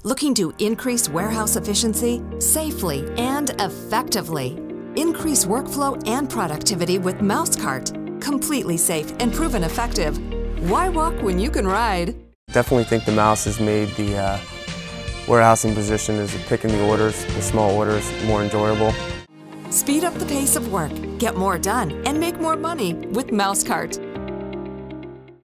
Looking to increase warehouse efficiency safely and effectively? Increase workflow and productivity with MouseCart. Completely safe and proven effective. Why walk when you can ride? Definitely think the mouse has made the warehousing position as picking the orders, the small orders, more enjoyable. Speed up the pace of work, get more done, and make more money with MouseCart.